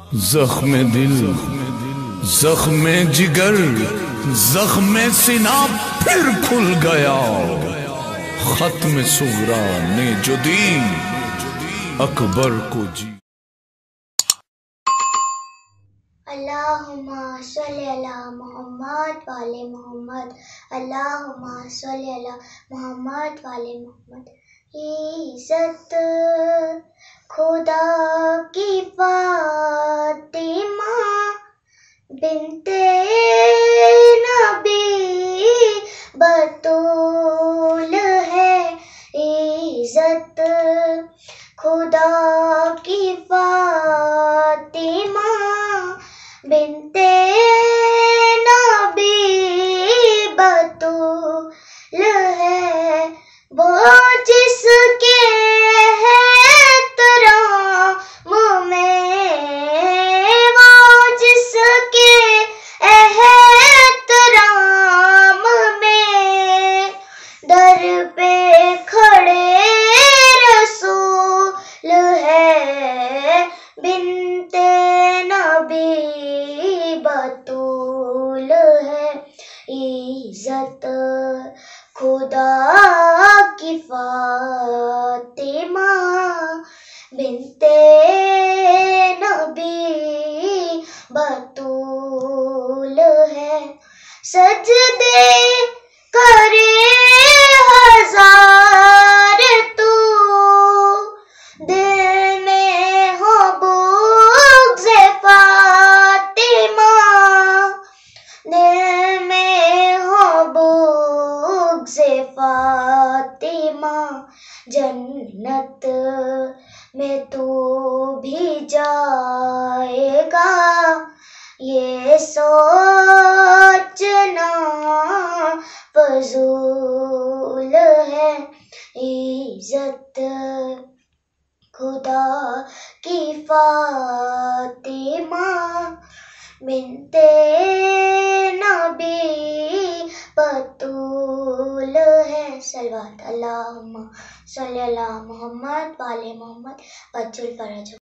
زخم دل، زخم جگر، زخم سینہ پھر کھل گیا، ختم صغرا نے جو دی اکبر کو جی۔ اللہم صلی علی محمد وعلی محمد، اللہم صلی علی محمد وعلی محمد۔ عزت خدا کی فاطمہ بنتے نبی بطول ہے، عزت خدا کی فاطمہ بنتے نبی بطول ہے، وہ جس کے احترام میں، وہ جس کے احترام میں در پہ کھڑے رسول ہے، بنتے نبی بطول ہے، عزت خدا کی فاطمہ بنتے نبی بطول ہے، سجدے کرے ہزار تو دل میں ہو بغض فاطمہ، دل میں ہو بغض فاطمہ، جنت میں تو بھی جائے گا، یہ سوچنا فضول ہے، عزت خدا کی فاطمہ بنتے نبی بطول ہے۔ صلوات اللہم صلی علی محمد وعلی محمد وجل فرج۔